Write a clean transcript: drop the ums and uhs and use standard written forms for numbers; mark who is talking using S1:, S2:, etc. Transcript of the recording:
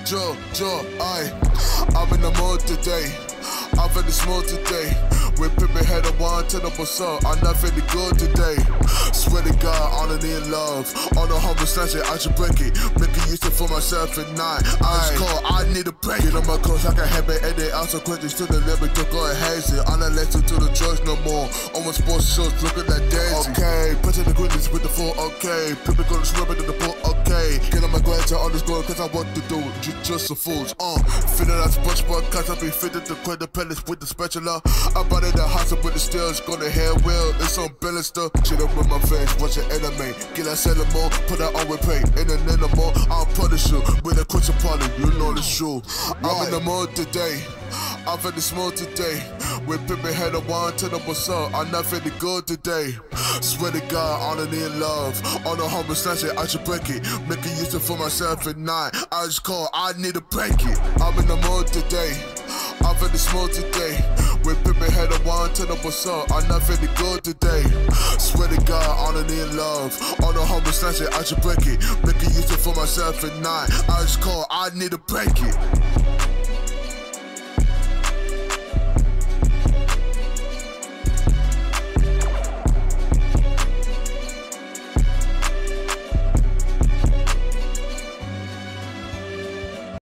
S1: I'm in the mood today. I'm feeling smooth today. We're pimping head of one, tell them what's up. I'm not feeling good today. Swear to God, on and in love. On the humble snatch it, I should break it. Making use it for myself at night. I just call, I need a break. Get on my clothes, I can have it, and they also questions to the limit. Don't go and haze it. I'm not listening to the drugs no more. On my sports shorts, looking like dancing. Okay, put in the goodness with the full, okay. People gonna swim into the pool, okay. Get on my graduate on this goal, cause I want to do it. Just some fools, feeling like SpongeBob, cause I be fitted to quit the pellets with the spatula. I'm out in the hospital with the stills, gonna hair wheel, it's on Billister. Shit up with my face, watch your enemy. Get that selling more, put that on replay. In an animal, I'll punish you with a question party, you know the shoe. I'm in the mood today. I'm feeling smooth today. We're pimping head of one, tell them what's up. I'm not feeling good today. Swear to God, on and in love. On the humble snatch it, I should break it. Making use it for myself at night. I just call, I need to break it. I'm in the mood today. I'm feeling smooth today. We're pimping head of one, tell them what's up. I'm not feeling good today. Swear to God, on and in love. On the humble snatch it, I should break it. Making use it for myself at night. I just call, I need to break it.